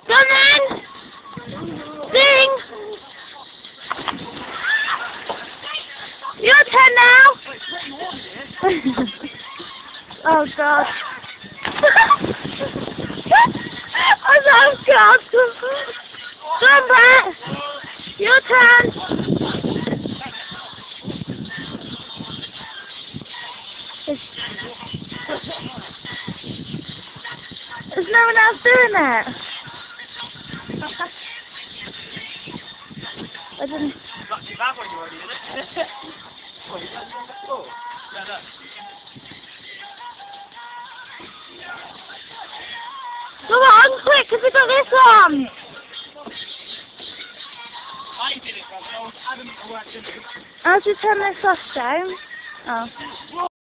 Come in! Sing! Your turn now! Oh God. I'm so scared. Come back! Your turn! There's no one else doing it. I didn't. Come on, quick, because we got this one. How do you turn this off, James? Oh.